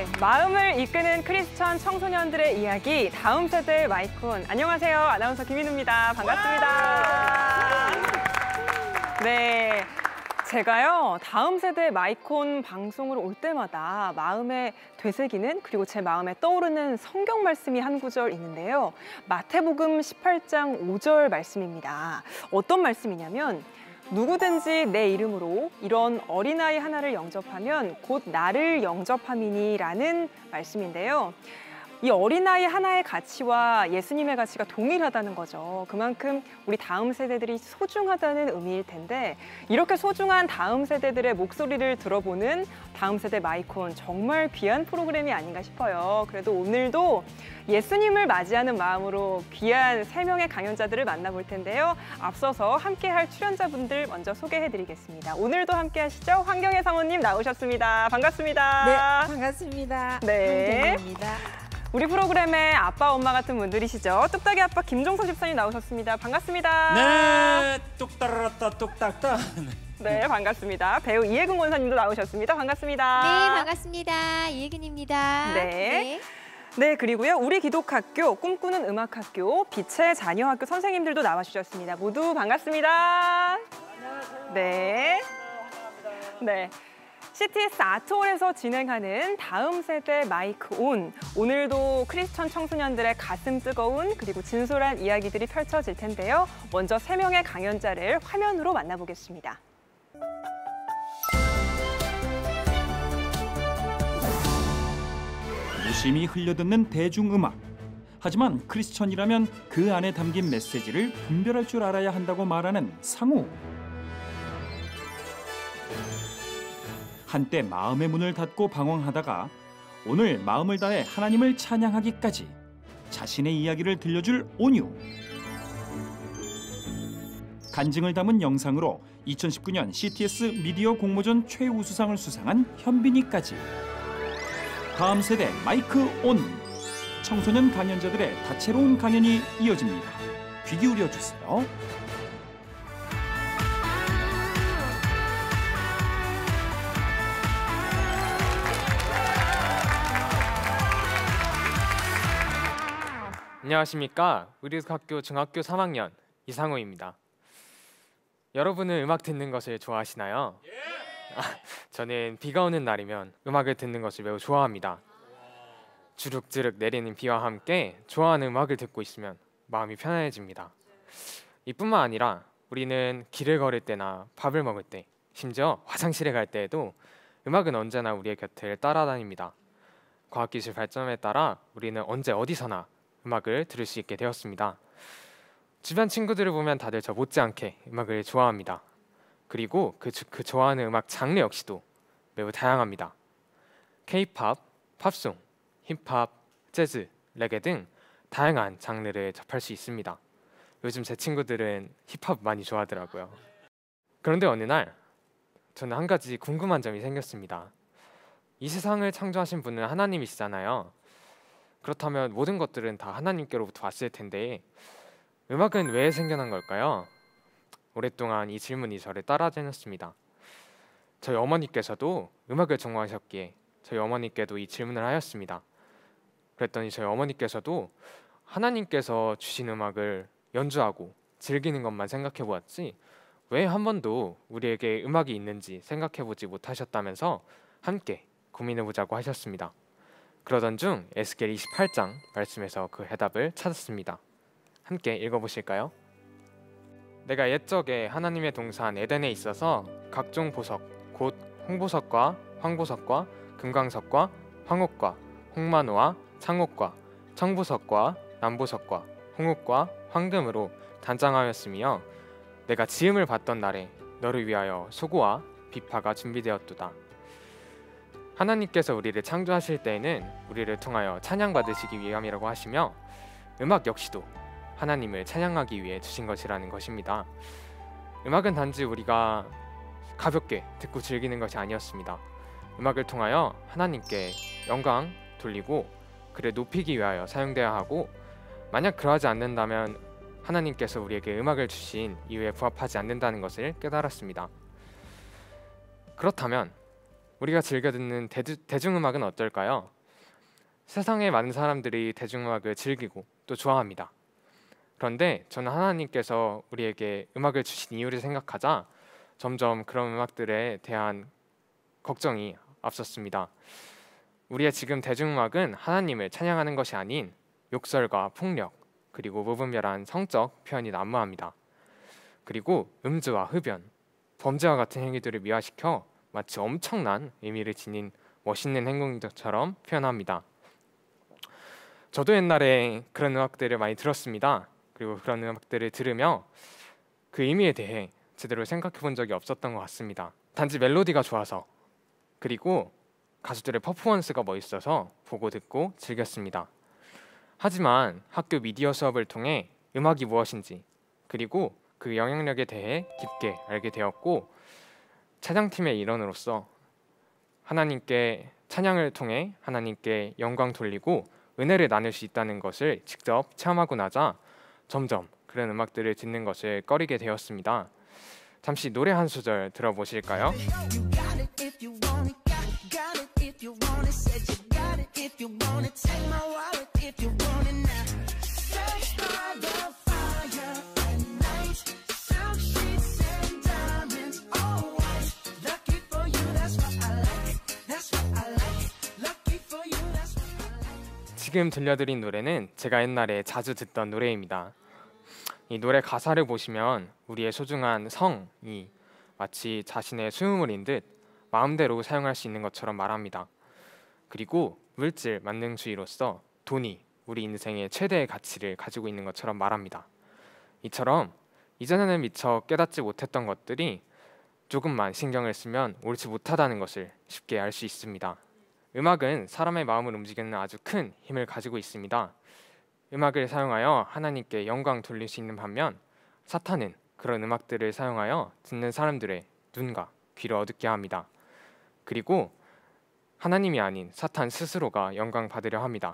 마음을 이끄는 크리스천 청소년들의 이야기, 다음 세대의 마이콘. 안녕하세요. 아나운서 김인우입니다. 반갑습니다. 네, 제가요, 다음 세대의 마이콘 방송을 올 때마다 마음에 되새기는, 그리고 제 마음에 떠오르는 성경 말씀이 한 구절 있는데요. 마태복음 18장 5절 말씀입니다. 어떤 말씀이냐면, 누구든지 내 이름으로 이런 어린아이 하나를 영접하면 곧 나를 영접함이니라는 말씀인데요. 이 어린아이 하나의 가치와 예수님의 가치가 동일하다는 거죠. 그만큼 우리 다음 세대들이 소중하다는 의미일 텐데, 이렇게 소중한 다음 세대들의 목소리를 들어보는 다음 세대 마이콘, 정말 귀한 프로그램이 아닌가 싶어요. 그래도 오늘도 예수님을 맞이하는 마음으로 귀한 3명의 강연자들을 만나볼 텐데요. 앞서서 함께할 출연자분들 먼저 소개해드리겠습니다. 오늘도 함께하시죠. 황경혜 사모님 나오셨습니다. 반갑습니다. 네, 반갑습니다. 네. 황경혜입니다. 우리 프로그램의 아빠, 엄마 같은 분들이시죠. 뚝딱이 아빠 김종석 집사님 나오셨습니다. 반갑습니다. 네, 뚝따라따 뚝딱따. 네, 반갑습니다. 배우 이혜근 권사님도 나오셨습니다. 반갑습니다. 네, 반갑습니다. 이혜근입니다. 네. 네, 그리고요. 우리 기독학교, 꿈꾸는 음악학교, 빛의 자녀학교 선생님들도 나와주셨습니다. 모두 반갑습니다. 네. 네. CTS 아트홀에서 진행하는 다음 세대 마이크 온. 오늘도 크리스천 청소년들의 가슴 뜨거운 그리고 진솔한 이야기들이 펼쳐질 텐데요. 먼저 3명의 강연자를 화면으로 만나보겠습니다. 무심히 흘려듣는 대중음악. 하지만 크리스천이라면 그 안에 담긴 메시지를 분별할 줄 알아야 한다고 말하는 상우. 한때 마음의 문을 닫고 방황하다가 오늘 마음을 다해 하나님을 찬양하기까지 자신의 이야기를 들려줄 온유. 간증을 담은 영상으로 2019년 CTS 미디어 공모전 최우수상을 수상한 현빈이까지. 다음 세대 마이크 온. 청소년 강연자들의 다채로운 강연이 이어집니다. 귀 기울여 주세요. 안녕하십니까. 우리 학교 중학교 3학년 이상우입니다. 여러분은 음악 듣는 것을 좋아하시나요? 저는 비가 오는 날이면 음악을 듣는 것을 매우 좋아합니다. 주룩주룩 내리는 비와 함께 좋아하는 음악을 듣고 있으면 마음이 편안해집니다. 이뿐만 아니라 우리는 길을 걸을 때나 밥을 먹을 때, 심지어 화장실에 갈 때에도 음악은 언제나 우리의 곁을 따라다닙니다. 과학기술 발전에 따라 우리는 언제 어디서나 음악을 들을 수 있게 되었습니다. 주변 친구들을 보면 다들 저 못지않게 음악을 좋아합니다. 그리고 그 좋아하는 음악 장르 역시도 매우 다양합니다. K-팝, 팝송, 힙합, 재즈, 레게 등 다양한 장르를 접할 수 있습니다. 요즘 제 친구들은 힙합 많이 좋아하더라고요. 그런데 어느 날 저는 한 가지 궁금한 점이 생겼습니다. 이 세상을 창조하신 분은 하나님이시잖아요. 그렇다면 모든 것들은 다 하나님께로부터 왔을 텐데 음악은 왜 생겨난 걸까요? 오랫동안 이 질문이 저를 따라다녔습니다. 저희 어머니께서도 음악을 전공하셨기에 저희 어머니께도 이 질문을 하였습니다. 그랬더니 저희 어머니께서도 하나님께서 주신 음악을 연주하고 즐기는 것만 생각해 보았지 왜 한 번도 우리에게 음악이 있는지 생각해 보지 못하셨다면서 함께 고민해 보자고 하셨습니다. 그러던 중 에스겔 28장 말씀에서 그 해답을 찾았습니다. 함께 읽어보실까요? 내가 옛적에 하나님의 동산 에덴에 있어서 각종 보석, 곧 홍보석과 황보석과 금광석과 황옥과 홍만호와 창옥과 청보석과 남보석과 홍옥과 황금으로 단장하였으며 내가 지음을 받던 날에 너를 위하여 소고와 비파가 준비되었도다. 하나님께서 우리를 창조하실 때에는 우리를 통하여 찬양받으시기 위함이라고 하시며 음악 역시도 하나님을 찬양하기 위해 주신 것이라는 것입니다. 음악은 단지 우리가 가볍게 듣고 즐기는 것이 아니었습니다. 음악을 통하여 하나님께 영광 돌리고 그를 높이기 위하여 사용되어야 하고 만약 그러하지 않는다면 하나님께서 우리에게 음악을 주신 이유에 부합하지 않는다는 것을 깨달았습니다. 그렇다면 우리가 즐겨 듣는 대중음악은 어떨까요? 세상에 많은 사람들이 대중음악을 즐기고 또 좋아합니다. 그런데 저는 하나님께서 우리에게 음악을 주신 이유를 생각하자 점점 그런 음악들에 대한 걱정이 앞섰습니다. 우리의 지금 대중음악은 하나님을 찬양하는 것이 아닌 욕설과 폭력, 그리고 무분별한 성적 표현이 난무합니다. 그리고 음주와 흡연, 범죄와 같은 행위들을 미화시켜 마치 엄청난 의미를 지닌 멋있는 행동들처럼 표현합니다. 저도 옛날에 그런 음악들을 많이 들었습니다. 그리고 그런 음악들을 들으며 그 의미에 대해 제대로 생각해 본 적이 없었던 것 같습니다. 단지 멜로디가 좋아서, 그리고 가수들의 퍼포먼스가 멋있어서 보고 듣고 즐겼습니다. 하지만 학교 미디어 수업을 통해 음악이 무엇인지, 그리고 그 영향력에 대해 깊게 알게 되었고, 찬양팀의 일원으로서 하나님께 찬양을 통해 하나님께 영광 돌리고 은혜를 나눌 수 있다는 것을 직접 체험하고 나자 점점 그런 음악들을 듣는 것을 꺼리게 되었습니다. 잠시 노래 한 소절 들어보실까요? 지금 들려드린 노래는 제가 옛날에 자주 듣던 노래입니다. 이 노래 가사를 보시면 우리의 소중한 성이 마치 자신의 수유물인 듯 마음대로 사용할 수 있는 것처럼 말합니다. 그리고 물질 만능주의로서 돈이 우리 인생의 최대의 가치를 가지고 있는 것처럼 말합니다. 이처럼 이전에는 미처 깨닫지 못했던 것들이 조금만 신경을 쓰면 옳지 못하다는 것을 쉽게 알 수 있습니다. 음악은 사람의 마음을 움직이는 아주 큰 힘을 가지고 있습니다. 음악을 사용하여 하나님께 영광 돌릴 수 있는 반면 사탄은 그런 음악들을 사용하여 듣는 사람들의 눈과 귀를 어둡게 합니다. 그리고 하나님이 아닌 사탄 스스로가 영광 받으려 합니다.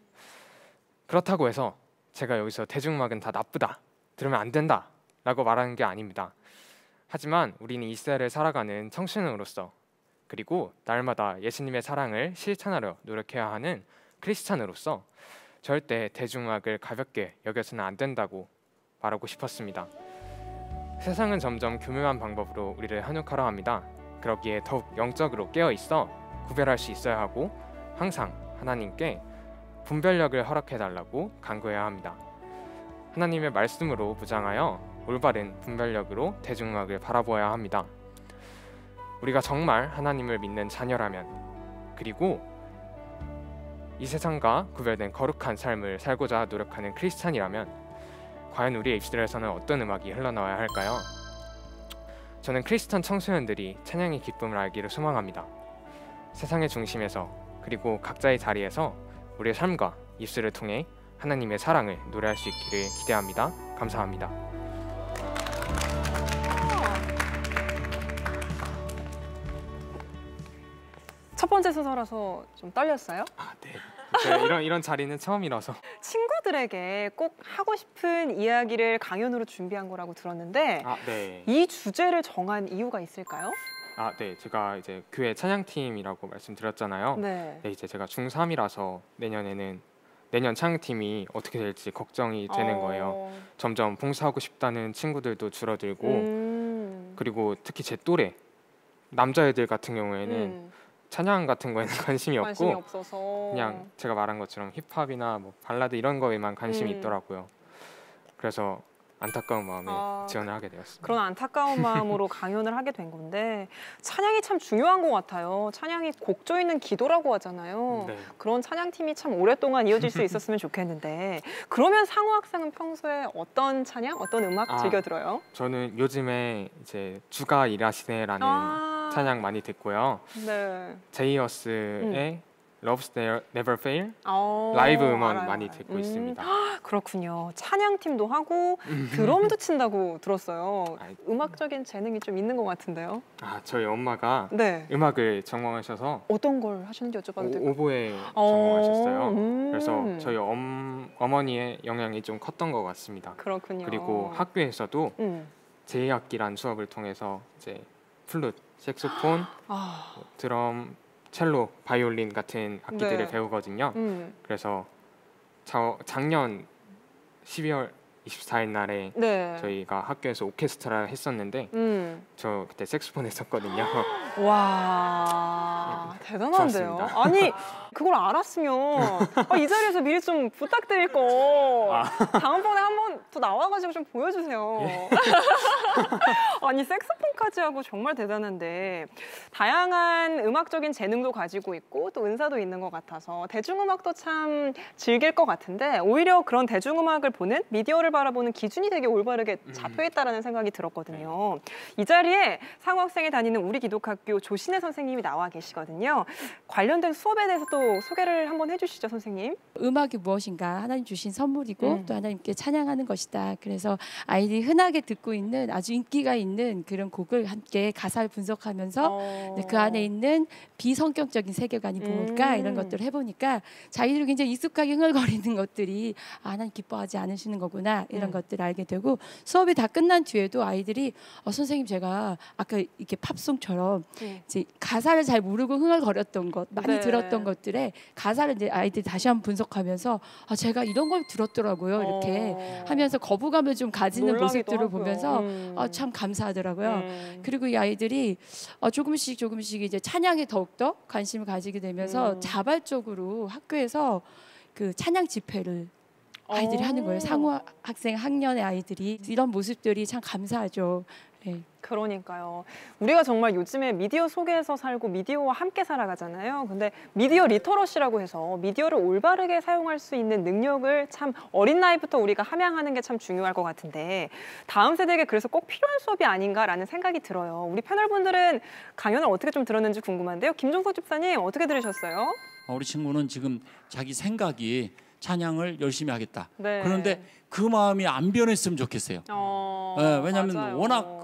그렇다고 해서 제가 여기서 대중음악은 다 나쁘다, 들으면 안 된다 라고 말하는 게 아닙니다. 하지만 우리는 이 시대를 살아가는 청소년으로서, 그리고 날마다 예수님의 사랑을 실천하려 노력해야 하는 크리스찬으로서 절대 대중음악을 가볍게 여겨서는 안 된다고 말하고 싶었습니다. 세상은 점점 교묘한 방법으로 우리를 한육하려 합니다. 그러기에 더욱 영적으로 깨어있어 구별할 수 있어야 하고 항상 하나님께 분별력을 허락해달라고 간구해야 합니다. 하나님의 말씀으로 무장하여 올바른 분별력으로 대중음악을 바라보아야 합니다. 우리가 정말 하나님을 믿는 자녀라면, 그리고 이 세상과 구별된 거룩한 삶을 살고자 노력하는 크리스찬이라면 과연 우리의 입술에서는 어떤 음악이 흘러나와야 할까요? 저는 크리스찬 청소년들이 찬양의 기쁨을 알기를 소망합니다. 세상의 중심에서, 그리고 각자의 자리에서 우리의 삶과 입술을 통해 하나님의 사랑을 노래할 수 있기를 기대합니다. 감사합니다. 첫 번째 소설라서 좀 떨렸어요? 네. 제가 이런 자리는 처음이라서. 친구들에게 꼭 하고 싶은 이야기를 강연으로 준비한 거라고 들었는데 네. 이 주제를 정한 이유가 있을까요? 네. 제가 이제 교회 찬양팀이라고 말씀드렸잖아요. 네. 네, 이제 제가 중3이라서 내년 찬양팀이 어떻게 될지 걱정이 되는 거예요. 점점 봉사하고 싶다는 친구들도 줄어들고, 그리고 특히 제 또래 남자애들 같은 경우에는 찬양 같은 거에는 관심이 없어서 그냥 제가 말한 것처럼 힙합이나 뭐 발라드 이런 거에만 관심이 있더라고요. 그래서 안타까운 마음에 지원을 하게 되었습니다. 그런 안타까운 마음으로 강연을 하게 된 건데 찬양이 참 중요한 것 같아요. 찬양이 곡조 있는 기도라고 하잖아요. 네. 그런 찬양팀이 참 오랫동안 이어질 수 있었으면 좋겠는데 그러면 상호 학생은 평소에 어떤 찬양, 어떤 음악 즐겨 들어요? 저는 요즘에 이제 주가 일하시네라는 찬양 많이 듣고요. 네. 제이어스의 Loves Never Fail 라이브 음원 알아요. 많이 듣고 있습니다. 그렇군요. 찬양팀도 하고 드럼도 친다고 들었어요. 음악적인 재능이 좀 있는 것 같은데요. 저희 엄마가 네. 음악을 전공하셔서 어떤 걸 하시는지 여쭤봐도 될까요? 오보에 전공하셨어요. 그래서 저희 어머니의 영향이 좀 컸던 것 같습니다. 그렇군요. 그리고 학교에서도 제2학기란 수업을 통해서 이제 플룻, 색소폰, 드럼, 첼로, 바이올린 같은 악기들을 네. 배우거든요. 그래서 작년 12월 24일 날에 네. 저희가 학교에서 오케스트라 했었는데 저 그때 색소폰 했었거든요. 와, 대단한데요. 좋았습니다. 아니, 그걸 알았으면 이 자리에서 미리 좀 부탁드릴 거. 다음번에 한 번 더 나와가지고 좀 보여주세요. 예. 아니, 색소폰까지 하고 정말 대단한데 다양한 음악적인 재능도 가지고 있고 또 은사도 있는 것 같아서 대중음악도 참 즐길 것 같은데 오히려 그런 대중음악을 보는 미디어를 바라보는 기준이 되게 올바르게 잡혀있다라는 생각이 들었거든요. 이 자리에 상우 학생이 다니는 우리 기독학교 조신혜 선생님이 나와 계시거든요. 관련된 수업에 대해서 또 소개를 한번 해주시죠, 선생님. 음악이 무엇인가 하나님 주신 선물이고 또 하나님께 찬양하는 것이다. 그래서 아이들이 흔하게 듣고 있는 아주 인기가 있는 그런 곡을 함께 가사를 분석하면서 그 안에 있는 비성격적인 세계관이 뭘까 이런 것들을 해보니까 자기들이 굉장히 익숙하게 흥얼거리는 것들이 하나님 기뻐하지 않으시는 거구나 이런 것들을 알게 되고 수업이 다 끝난 뒤에도 아이들이 선생님 제가 아까 이렇게 팝송처럼 이제 가사를 잘 모르고 흥얼거렸던 것 많이 들었던 것들에 가사를 이제 아이들이 다시 한번 분석하면서 제가 이런 걸 들었더라고요 이렇게 하면서 거부감을 좀 가지는 모습들을 보면서 참 감사하더라고요. 그리고 이 아이들이 조금씩 이제 찬양에 더욱더 관심을 가지게 되면서 자발적으로 학교에서 그 찬양 집회를 아이들이 하는 거예요. 상우 학생 학년의 아이들이 이런 모습들이 참 감사하죠. 네. 그러니까요. 우리가 정말 요즘에 미디어 속에서 살고 미디어와 함께 살아가잖아요. 근데 미디어 리터러시라고 해서 미디어를 올바르게 사용할 수 있는 능력을 참 어린 나이부터 우리가 함양하는 게 참 중요할 것 같은데 다음 세대에게 그래서 꼭 필요한 수업이 아닌가라는 생각이 들어요. 우리 패널분들은 강연을 어떻게 좀 들었는지 궁금한데요. 김종석 집사님 어떻게 들으셨어요? 우리 친구는 지금 자기 생각이 찬양을 열심히 하겠다. 네. 그런데 그 마음이 안 변했으면 좋겠어요. 네, 왜냐하면 맞아요. 워낙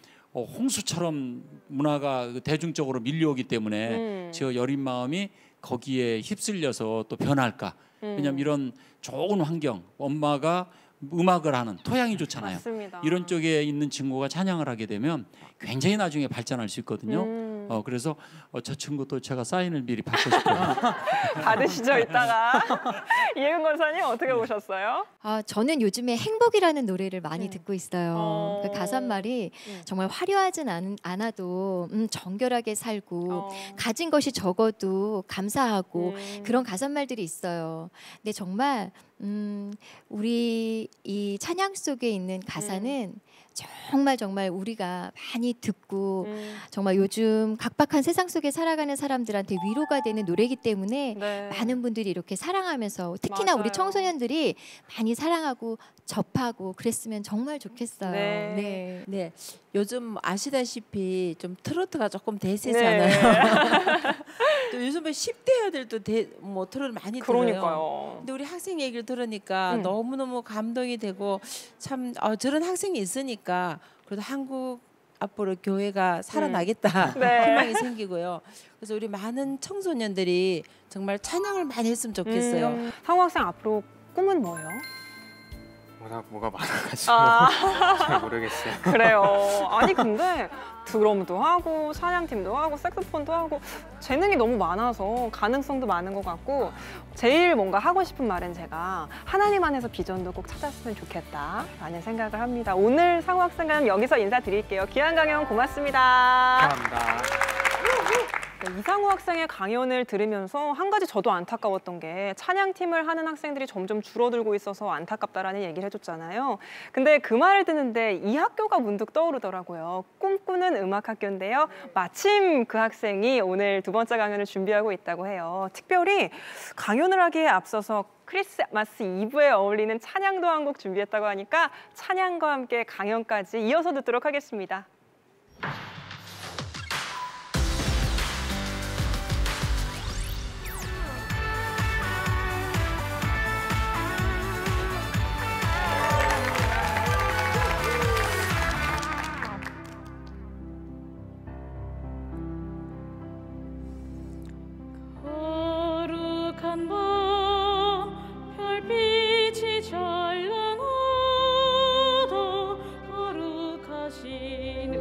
홍수처럼 문화가 대중적으로 밀려오기 때문에 저 여린 마음이 거기에 휩쓸려서 또 변할까. 왜냐하면 이런 좋은 환경, 엄마가 음악을 하는 토양이 좋잖아요. 맞습니다. 이런 쪽에 있는 친구가 찬양을 하게 되면 굉장히 나중에 발전할 수 있거든요. 그래서 저 친구도 제가 사인을 미리 받고 싶어요. 받으시죠, 이따가. 이혜근 권사님 어떻게 보셨어요? 저는 요즘에 행복이라는 노래를 많이 듣고 있어요. 그 가사말이 정말 화려하진 않아도 정결하게 살고 가진 것이 적어도 감사하고 그런 가사말들이 있어요. 근데 정말 우리 이 찬양 속에 있는 가사는 정말 우리가 많이 듣고 정말 요즘 각박한 세상 속에 살아가는 사람들한테 위로가 되는 노래이기 때문에 네. 많은 분들이 이렇게 사랑하면서 특히나 맞아요. 우리 청소년들이 많이 사랑하고 접하고 그랬으면 정말 좋겠어요. 네. 네, 요즘 아시다시피 좀 트로트가 조금 대세잖아요. 네. 또 요즘에 10대 애들도 트로트 많이 들어요. 그러니까요. 근데 우리 학생 얘기를 들으니까 너무너무 감동이 되고 참 저런 학생이 있으니까 그래도 한국 앞으로 교회가 살아나겠다 네. 희망이 생기고요. 그래서 우리 많은 청소년들이 정말 찬양을 많이 했으면 좋겠어요. 상우 학생 앞으로 꿈은 뭐예요? 뭐가 많아가지고 잘 모르겠어요. 그래요. 아니 근데 드럼도 하고 찬양팀도 하고 색소폰도 하고 재능이 너무 많아서 가능성도 많은 것 같고 제일 뭔가 하고 싶은 말은 제가 하나님 안에서 비전도 꼭 찾았으면 좋겠다라는 생각을 합니다. 오늘 상우 학생은 여기서 인사드릴게요. 귀한 강연 고맙습니다. 감사합니다. 네, 이상우 학생의 강연을 들으면서 한 가지 저도 안타까웠던 게 찬양팀을 하는 학생들이 점점 줄어들고 있어서 안타깝다라는 얘기를 해줬잖아요. 근데 그 말을 듣는데 이 학교가 문득 떠오르더라고요. 꿈꾸는 음악학교인데요. 마침 그 학생이 오늘 두 번째 강연을 준비하고 있다고 해요. 특별히 강연을 하기에 앞서서 크리스마스 이브에 어울리는 찬양도 한 곡 준비했다고 하니까 찬양과 함께 강연까지 이어서 듣도록 하겠습니다. 거룩한 밤 별빛이 찬란하다 거룩하신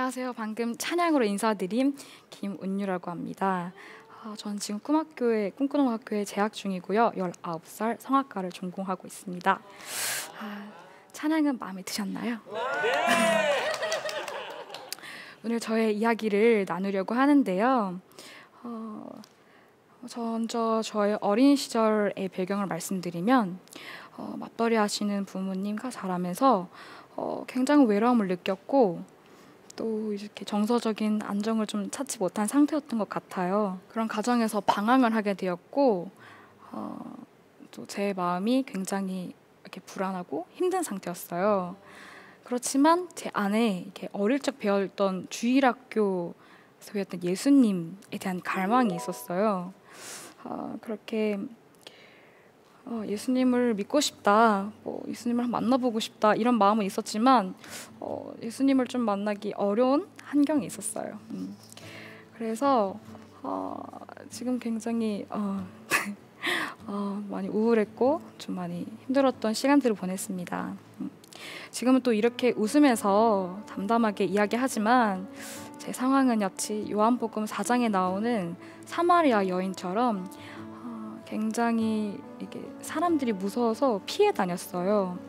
안녕하세요. 방금 찬양으로 인사드린 김은유라고 합니다. 저는 지금 꿈꾸는 학교에 재학 중이고요. 19살 성악과를 전공하고 있습니다. 찬양은 마음에 드셨나요? 오늘 저의 이야기를 나누려고 하는데요. 먼저 저의 어린 시절의 배경을 말씀드리면 맞벌이 하시는 부모님과 자라면서 굉장히 외로움을 느꼈고 또 이렇게 정서적인 안정을 좀 찾지 못한 상태였던 것 같아요. 그런 가정에서 방황을 하게 되었고 또 제 마음이 굉장히 이렇게 불안하고 힘든 상태였어요. 그렇지만 제 안에 이렇게 어릴 적 배웠던 주일학교에서 배웠던 예수님에 대한 갈망이 있었어요. 그렇게 예수님을 믿고 싶다, 예수님을 만나보고 싶다 이런 마음은 있었지만 예수님을 좀 만나기 어려운 환경이 있었어요. 그래서 지금 굉장히 많이 우울했고 좀 많이 힘들었던 시간들을 보냈습니다. 지금은 또 이렇게 웃으면서 담담하게 이야기하지만 제 상황은 역시 요한복음 4장에 나오는 사마리아 여인처럼 굉장히 이게 사람들이 무서워서 피해 다녔어요.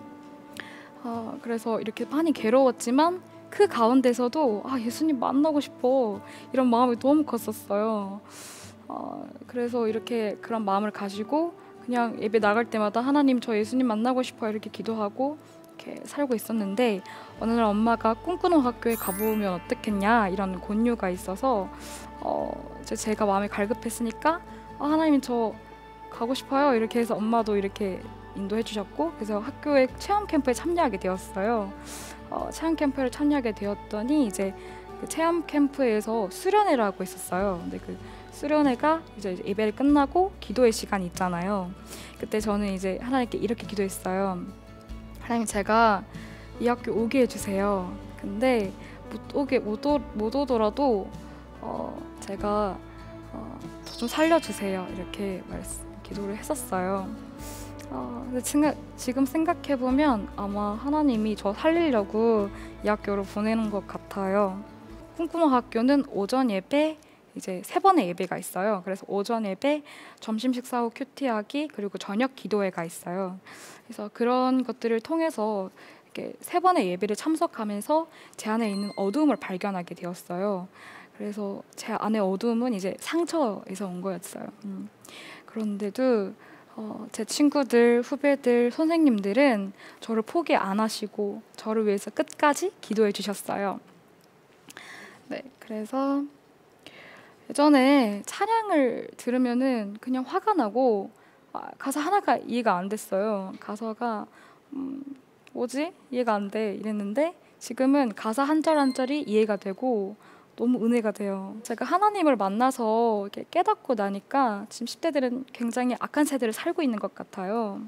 그래서 이렇게 많이 괴로웠지만 그 가운데서도 예수님 만나고 싶어 이런 마음이 너무 컸었어요. 그래서 이렇게 그런 마음을 가지고 그냥 예배 나갈 때마다 하나님 저 예수님 만나고 싶어 이렇게 기도하고 이렇게 살고 있었는데 어느 날 엄마가 꿈꾸는 학교에 가보면 어떻겠냐 이런 권유가 있어서 제가 마음이 갈급했으니까 하나님 저 가고 싶어요 이렇게 해서 엄마도 이렇게 인도해 주셨고 그래서 학교의 체험 캠프에 참여하게 되었어요. 체험 캠프를 참여하게 되었더니 이제 그 체험 캠프에서 수련회라고 있었어요. 근데 그 수련회가 이제 예배를 끝나고 기도의 시간이 있잖아요. 그때 저는 이제 하나님께 이렇게 기도했어요. 하나님 제가 이 학교 오게 해주세요. 근데 못 오더라도 제가 저 좀 살려주세요. 이렇게 기도를 했었어요. 근데 지금 생각해보면 아마 하나님이 저 살리려고 이 학교로 보내는 것 같아요. 꿈꾸는 학교는 오전 예배, 이제 3번의 예배가 있어요. 그래서 오전 예배, 점심 식사 후 큐티하기, 그리고 저녁 기도회가 있어요. 그래서 그런 것들을 통해서 이렇게 3번의 예배를 참석하면서 제 안에 있는 어두움을 발견하게 되었어요. 그래서 제 안의 어두움은 이제 상처에서 온 거였어요. 그런데도 제 친구들, 후배들, 선생님들은 저를 포기 안 하시고 저를 위해서 끝까지 기도해 주셨어요. 네, 그래서 예전에 찬양을 들으면은 그냥 화가 나고 가사 하나가 이해가 안 됐어요. 가사가 뭐지? 이해가 안 돼 이랬는데 지금은 가사 한 절 한 절이 이해가 되고 너무 은혜가 돼요. 제가 하나님을 만나서 이렇게 깨닫고 나니까 지금 10대들은 굉장히 악한 세대를 살고 있는 것 같아요.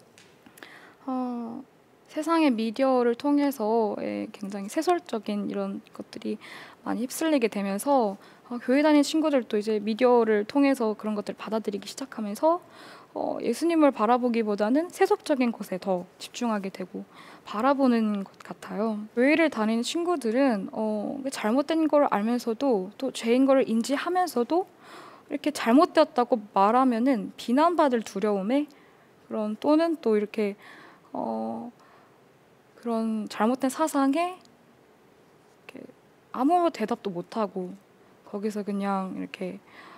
세상의 미디어를 통해서 굉장히 세속적인 이런 것들이 많이 휩쓸리게 되면서 교회 다니는 친구들도 이제 미디어를 통해서 그런 것들을 받아들이기 시작하면서 예수님을 바라보기보다는 세속적인 것에 더 집중하게 되고 바라보는 것 같아요. 교회를 다니는 친구들은 잘못된 걸 알면서도 또 죄인 걸 인지하면서도 이렇게 잘못되었다고 말하면은 비난받을 두려움에 또는 또 이렇게 그런 잘못된 사상에 이렇게 아무 대답도 못하고 거기서 그냥 이렇게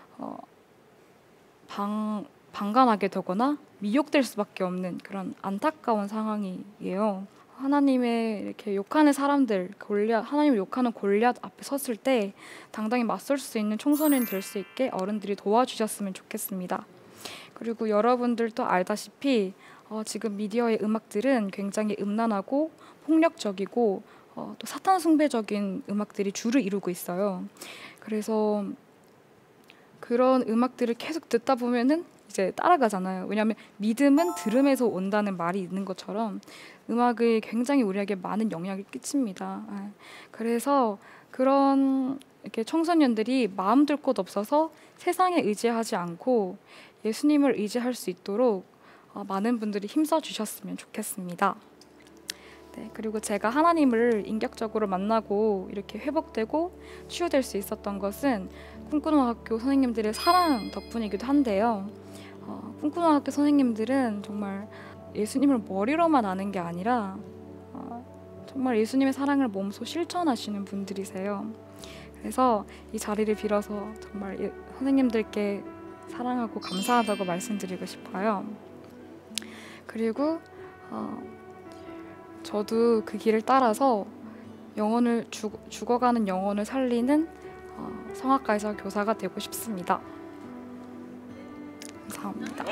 방관하게 되거나 미혹될 수밖에 없는 그런 안타까운 상황이에요. 하나님의 이렇게 욕하는 사람들, 하나님을 욕하는 골리앗 앞에 섰을 때 당당히 맞설 수 있는 청소년이 될 수 있게 어른들이 도와주셨으면 좋겠습니다. 그리고 여러분들도 알다시피 지금 미디어의 음악들은 굉장히 음란하고 폭력적이고 또 사탄 숭배적인 음악들이 주를 이루고 있어요. 그래서 그런 음악들을 계속 듣다 보면은 이제 따라가잖아요. 왜냐하면 믿음은 들음에서 온다는 말이 있는 것처럼 음악이 굉장히 우리에게 많은 영향을 끼칩니다. 그래서 그런 이렇게 청소년들이 마음 둘 곳 없어서 세상에 의지하지 않고 예수님을 의지할 수 있도록 많은 분들이 힘써 주셨으면 좋겠습니다. 네, 그리고 제가 하나님을 인격적으로 만나고 이렇게 회복되고 치유될 수 있었던 것은 꿈꾸는 학교 선생님들의 사랑 덕분이기도 한데요. 꿈꾸는 학교 선생님들은 정말 예수님을 머리로만 아는 게 아니라 정말 예수님의 사랑을 몸소 실천하시는 분들이세요. 그래서 이 자리를 빌어서 정말 선생님들께 사랑하고 감사하다고 말씀드리고 싶어요. 그리고 저도 그 길을 따라서 영혼을 죽어가는 영혼을 살리는 성악가에서 교사가 되고 싶습니다. 감사합니다.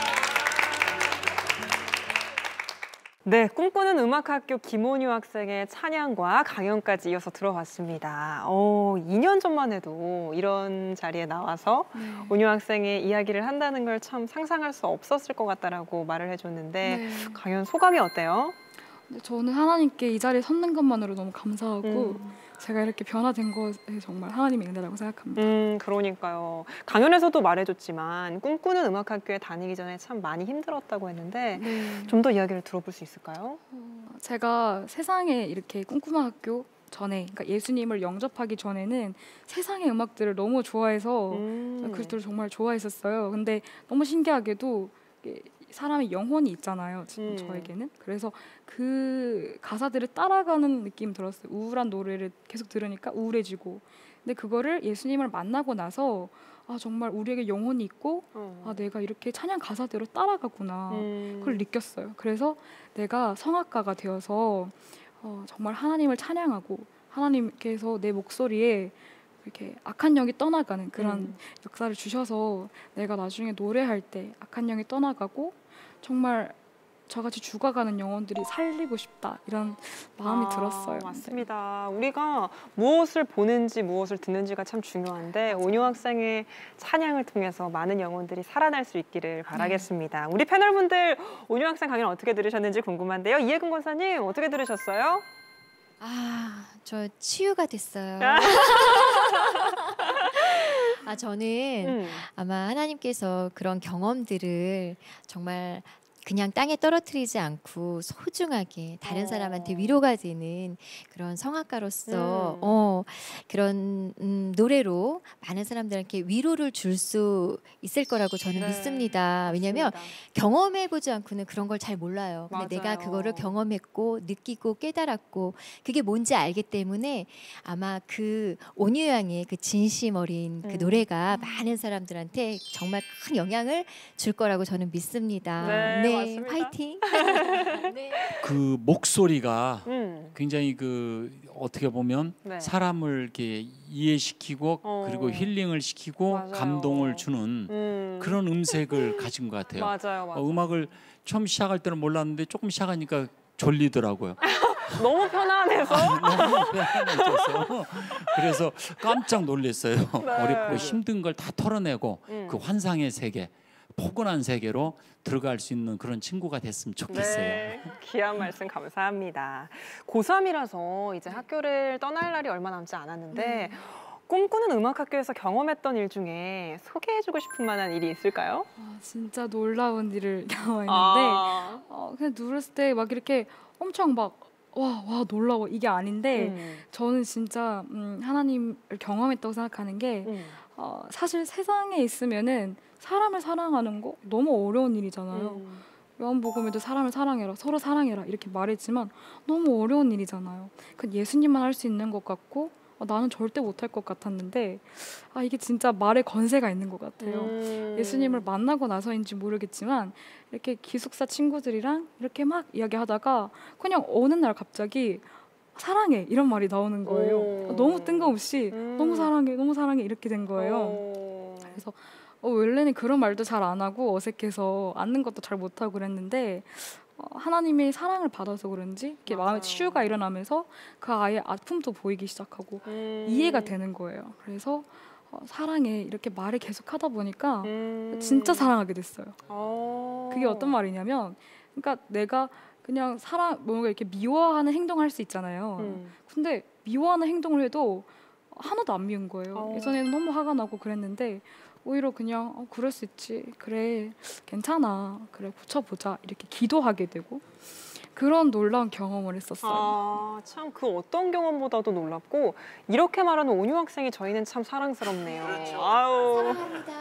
네, 꿈꾸는 음악학교 김온유 학생의 찬양과 강연까지 이어서 들어봤습니다. 2년 전만 해도 이런 자리에 나와서 온유 학생의 이야기를 한다는 걸 참 상상할 수 없었을 것 같다라고 말을 해줬는데 강연 소감이 어때요? 저는 하나님께 이 자리에 섰는 것만으로 너무 감사하고 제가 이렇게 변화된 것에 정말 하나님의 은혜라고 생각합니다. 그러니까요. 강연에서도 말해줬지만 꿈꾸는 음악학교에 다니기 전에 참 많이 힘들었다고 했는데 좀 더 이야기를 들어볼 수 있을까요? 제가 세상에 이렇게 꿈꾸는 학교 전에, 그러니까 예수님을 영접하기 전에는 세상의 음악들을 너무 좋아해서 그들을 정말 좋아했었어요. 근데 너무 신기하게도 사람의 영혼이 있잖아요. 지금 저에게는. 그래서 그 가사들을 따라가는 느낌이 들었어요. 우울한 노래를 계속 들으니까 우울해지고. 근데 그거를 예수님을 만나고 나서 정말 우리에게 영혼이 있고 내가 이렇게 찬양 가사대로 따라가구나. 그걸 느꼈어요. 그래서 내가 성악가가 되어서 정말 하나님을 찬양하고 하나님께서 내 목소리에 이렇게 악한 영이 떠나가는 그런 역사를 주셔서 내가 나중에 노래할 때 악한 영이 떠나가고 정말 저같이 죽어가는 영혼들이 살리고 싶다 이런 마음이 들었어요. 맞습니다. 우리가 무엇을 보는지 무엇을 듣는지가 참 중요한데 온유 학생의 찬양을 통해서 많은 영혼들이 살아날 수 있기를 바라겠습니다. 우리 패널분들 온유 학생 강연 어떻게 들으셨는지 궁금한데요. 이혜근 권사님 어떻게 들으셨어요? 저 치유가 됐어요. 저는 아마 하나님께서 그런 경험들을 정말 그냥 땅에 떨어뜨리지 않고 소중하게 다른 사람한테 위로가 되는 그런 성악가로서 그런 노래로 많은 사람들에게 위로를 줄 수 있을 거라고 저는 믿습니다. 왜냐하면 경험해보지 않고는 그런 걸 잘 몰라요. 근데 내가 그거를 경험했고 느끼고 깨달았고 그게 뭔지 알기 때문에 아마 그 온유 양의 그 진심 어린 그 노래가 많은 사람들한테 정말 큰 영향을 줄 거라고 저는 믿습니다. 네, 화이팅. 그 목소리가 굉장히 그 어떻게 보면 사람을 이렇게 이해시키고 그리고 힐링을 시키고 감동을 주는 그런 음색을 가진 것 같아요. 맞아요. 음악을 처음 시작할 때는 몰랐는데 조금 시작하니까 졸리더라고요. 너무 편안해서. 너무 편안해져서 그래서 깜짝 놀랐어요. 어렵고 힘든 걸 다 털어내고 그 환상의 세계, 포근한 세계로 들어갈 수 있는 그런 친구가 됐으면 좋겠어요. 귀한 말씀 감사합니다. 고3이라서 이제 학교를 떠날 날이 얼마 남지 않았는데 꿈꾸는 음악학교에서 경험했던 일 중에 소개해주고 싶은 만한 일이 있을까요? 진짜 놀라운 일을 경험했는데 그냥 누웠을 때 막 이렇게 엄청 막 와 놀라워 이게 아닌데 저는 진짜 하나님을 경험했다고 생각하는 게 사실 세상에 있으면은 사람을 사랑하는 거 너무 어려운 일이잖아요. 요한복음에도 사람을 사랑해라, 서로 사랑해라 이렇게 말했지만 너무 어려운 일이잖아요. 그 예수님만 할 수 있는 것 같고 나는 절대 못할 것 같았는데 이게 진짜 말에 건세가 있는 것 같아요. 예수님을 만나고 나서인지 모르겠지만 이렇게 기숙사 친구들이랑 이렇게 막 이야기하다가 그냥 어느 날 갑자기 사랑해 이런 말이 나오는 거예요. 너무 뜬금없이 너무 사랑해 이렇게 된 거예요. 그래서 원래는 그런 말도 잘 안 하고 어색해서 앉는 것도 잘 못하고 그랬는데 하나님의 사랑을 받아서 그런지 이렇게 마음의 치유가 일어나면서 그 아이의 아픔도 보이기 시작하고 이해가 되는 거예요. 그래서 사랑해 이렇게 말을 계속 하다 보니까 진짜 사랑하게 됐어요. 그게 어떤 말이냐면 그러니까 내가 그냥 뭔가 이렇게 미워하는 행동을 할 수 있잖아요. 근데 미워하는 행동을 해도 하나도 안 미운 거예요. 예전에는 너무 화가 나고 그랬는데 오히려 그냥 그럴 수 있지, 그래 괜찮아, 그래 고쳐보자 이렇게 기도하게 되고 그런 놀라운 경험을 했었어요. 아, 참 그 어떤 경험보다도 놀랍고 이렇게 말하는 온유 학생이 저희는 참 사랑스럽네요. 아우.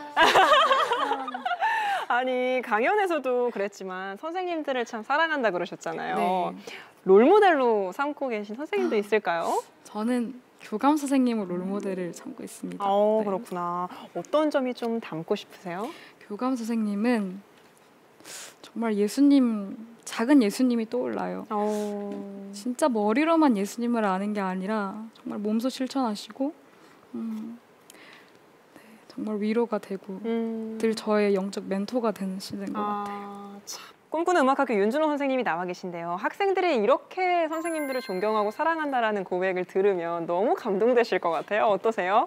아니 강연에서도 그랬지만 선생님들을 참 사랑한다 그러셨잖아요. 네. 롤모델로 삼고 계신 선생님도 있을까요? 저는 교감 선생님을 롤모델을 삼고 있습니다. 네. 그렇구나. 어떤 점이 좀 닮고 싶으세요? 교감 선생님은 정말 예수님, 작은 예수님이 떠올라요. 진짜 머리로만 예수님을 아는 게 아니라 정말 몸소 실천하시고 네, 정말 위로가 되고 늘 저의 영적 멘토가 되시는 것 같아요. 참. 꿈꾸는 음악학교 윤준호 선생님이 나와 계신데요. 학생들이 이렇게 선생님들을 존경하고 사랑한다라는 고백을 들으면 너무 감동되실 것 같아요. 어떠세요?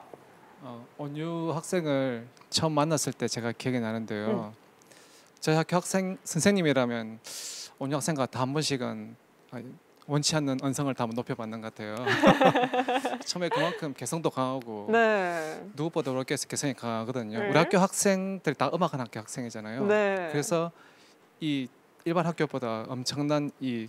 온유 학생을 처음 만났을 때 제가 기억이 나는데요. 저희 학교 학생 선생님이라면 온유 학생과 다 한 번씩은 원치 않는 언성을 다 높여받는 것 같아요. 처음에 그만큼 개성도 강하고 네. 누구보다 그렇게 개성이 강하거든요. 네. 우리 학교 학생들 다 음악하는 학교 학생이잖아요. 네. 그래서 이 일반 학교보다 엄청난 이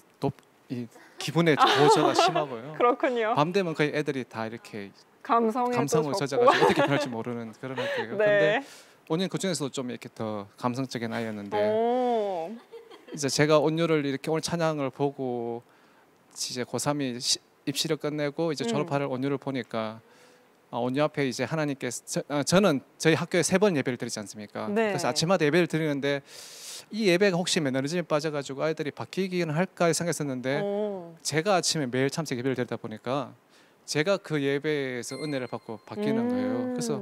기분의 고저가 심하고요. 그렇군요. 밤 되면 거의 애들이 다 이렇게 감성을 적고. 젖어가지고 어떻게 변할지 모르는 그런 학교예요. 네. 근데 온유는 그 중에서도 좀 이렇게 더 감성적인 아이였는데 이제 제가 온유를 이렇게 오늘 찬양을 보고 이제 고3이 입시를 끝내고 이제 졸업할 온유를 보니까 온유 앞에 이제 하나님께서 저는 저희 학교에 3번 예배를 드리지 않습니까? 네. 그래서 아침마다 예배를 드리는데 이 예배가 혹시 매너리즘에 빠져가지고 아이들이 바뀌기는 할까 생각했었는데 제가 아침에 매일 참석 예배를 드리다 보니까 제가 그 예배에서 은혜를 받고 바뀌는 거예요. 그래서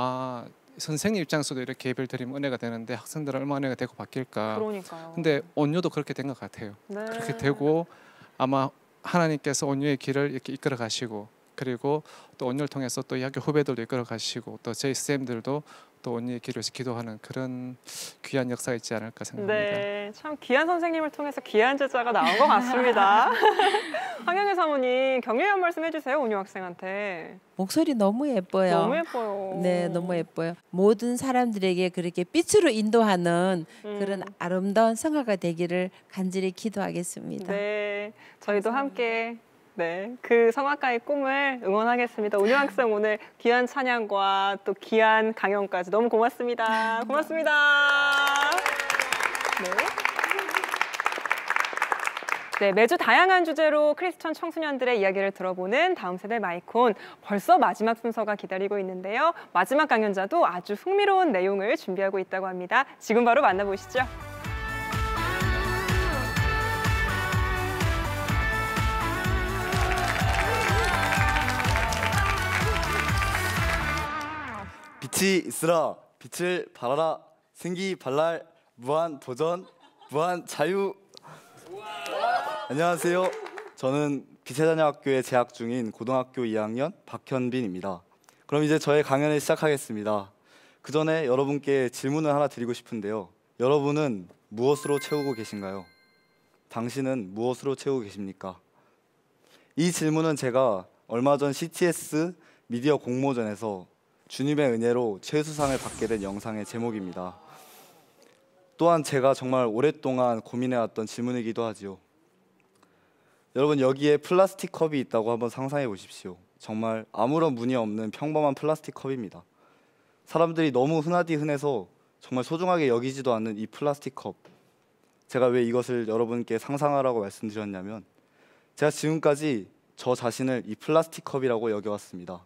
선생님 입장에서도 이렇게 예배를 드리면 은혜가 되는데 학생들은 얼마나 은혜가 되고 바뀔까. 그러니까요. 근데 온유도 그렇게 된 것 같아요. 네. 그렇게 되고 아마 하나님께서 온유의 길을 이렇게 이끌어 가시고 그리고 또 온유를 통해서 또 이 학교 후배들도 이끌어 가시고 또 저희 쌤들도 또 온유의 길을 위해서 기도하는 그런 귀한 역사가 있지 않을까 생각합니다. 네, 참 귀한 선생님을 통해서 귀한 제자가 나온 것 같습니다. 황영애 사모님 격려의 한 말씀 해주세요, 온유 학생한테. 목소리 너무 예뻐요. 너무 예뻐요. 네, 너무 예뻐요. 모든 사람들에게 그렇게 빛으로 인도하는 그런 아름다운 성화가 되기를 간절히 기도하겠습니다. 네, 저희도 함께 그 성악가의 꿈을 응원하겠습니다. 온유 학생 오늘 귀한 찬양과 또 귀한 강연까지 너무 고맙습니다. 고맙습니다. 네, 매주 다양한 주제로 크리스천 청소년들의 이야기를 들어보는 다음 세대 마이콘. 벌써 마지막 순서가 기다리고 있는데요. 마지막 강연자도 아주 흥미로운 내용을 준비하고 있다고 합니다. 지금 바로 만나보시죠. 빛이 있으라, 빛을 발하라, 생기 발랄, 무한 도전, 무한 자유. 안녕하세요. 저는 빛의자녀학교에 재학 중인 고등학교 2학년 박현빈입니다. 그럼 이제 저의 강연을 시작하겠습니다. 그 전에 여러분께 질문을 하나 드리고 싶은데요. 여러분은 무엇으로 채우고 계신가요? 당신은 무엇으로 채우고 계십니까? 이 질문은 제가 얼마 전 CTS 미디어 공모전에서 주님의 은혜로 최우수상을 받게 된 영상의 제목입니다. 또한 제가 정말 오랫동안 고민해왔던 질문이기도 하지요. 여러분, 여기에 플라스틱 컵이 있다고 한번 상상해 보십시오. 정말 아무런 무늬 없는 평범한 플라스틱 컵입니다. 사람들이 너무 흔하디 흔해서 정말 소중하게 여기지도 않는 이 플라스틱 컵. 제가 왜 이것을 여러분께 상상하라고 말씀드렸냐면 제가 지금까지 저 자신을 이 플라스틱 컵이라고 여겨왔습니다.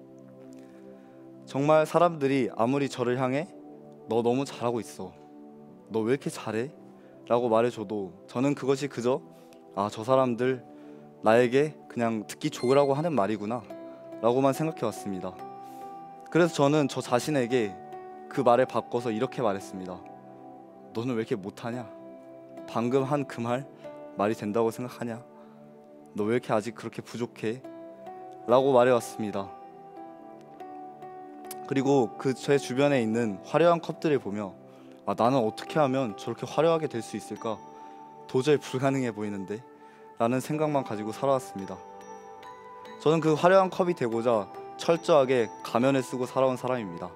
정말 사람들이 아무리 저를 향해 너 너무 잘하고 있어, 너 왜 이렇게 잘해? 라고 말해줘도 저는 그것이 그저 저 사람들 나에게 그냥 듣기 좋으라고 하는 말이구나 라고만 생각해 왔습니다. 그래서 저는 저 자신에게 그 말을 바꿔서 이렇게 말했습니다. 너는 왜 이렇게 못하냐? 방금 한 그 말이 된다고 생각하냐? 너 왜 이렇게 아직 그렇게 부족해? 라고 말해왔습니다. 그리고 그 제 주변에 있는 화려한 컵들을 보며 나는 어떻게 하면 저렇게 화려하게 될 수 있을까? 도저히 불가능해 보이는데 라는 생각만 가지고 살아왔습니다. 저는 그 화려한 컵이 되고자 철저하게 가면을 쓰고 살아온 사람입니다.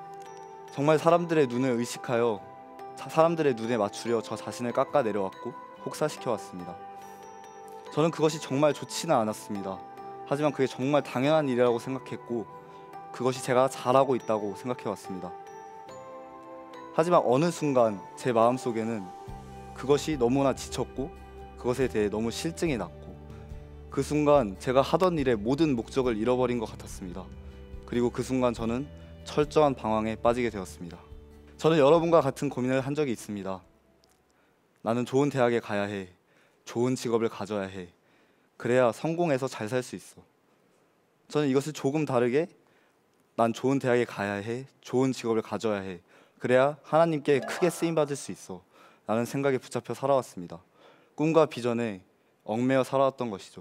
정말 사람들의 눈을 의식하여 사람들의 눈에 맞추려 저 자신을 깎아 내려왔고 혹사시켜 왔습니다. 저는 그것이 정말 좋지는 않았습니다. 하지만 그게 정말 당연한 일이라고 생각했고 그것이 제가 잘하고 있다고 생각해 왔습니다. 하지만 어느 순간 제 마음속에는 그것이 너무나 지쳤고 그것에 대해 너무 실증이 났고 그 순간 제가 하던 일의 모든 목적을 잃어버린 것 같았습니다. 그리고 그 순간 저는 철저한 방황에 빠지게 되었습니다. 저는 여러분과 같은 고민을 한 적이 있습니다. 나는 좋은 대학에 가야 해. 좋은 직업을 가져야 해. 그래야 성공해서 잘 살 수 있어. 저는 이것을 조금 다르게 난 좋은 대학에 가야 해. 좋은 직업을 가져야 해. 그래야 하나님께 크게 쓰임받을 수 있어. 라는 생각에 붙잡혀 살아왔습니다. 꿈과 비전에 얽매여 살아왔던 것이죠.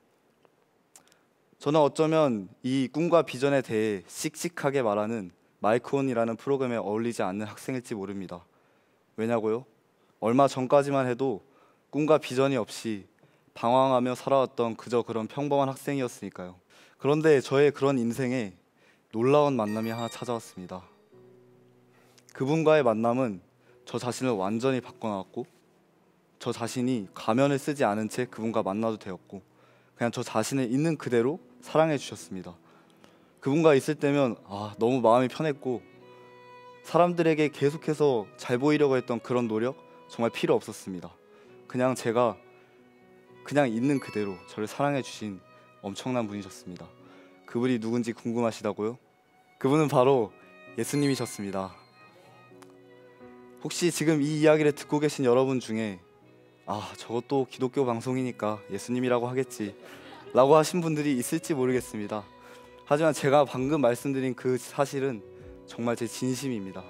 저는 어쩌면 이 꿈과 비전에 대해 씩씩하게 말하는 마이크온이라는 프로그램에 어울리지 않는 학생일지 모릅니다. 왜냐고요? 얼마 전까지만 해도 꿈과 비전이 없이 방황하며 살아왔던 그저 그런 평범한 학생이었으니까요. 그런데 저의 그런 인생에 놀라운 만남이 하나 찾아왔습니다. 그분과의 만남은 저 자신을 완전히 바꿔놨고 저 자신이 가면을 쓰지 않은 채 그분과 만나도 되었고 그냥 저 자신을 있는 그대로 사랑해 주셨습니다. 그분과 있을 때면 너무 마음이 편했고 사람들에게 계속해서 잘 보이려고 했던 그런 노력 정말 필요 없었습니다. 그냥 제가 그냥 있는 그대로 저를 사랑해 주신 엄청난 분이셨습니다. 그분이 누군지 궁금하시다고요? 그분은 바로 예수님이셨습니다. 혹시 지금 이 이야기를 듣고 계신 여러분 중에 저것도 기독교 방송이니까 예수님이라고 하겠지 라고 하신 분들이 있을지 모르겠습니다. 하지만 제가 방금 말씀드린 그 사실은 정말 제 진심입니다.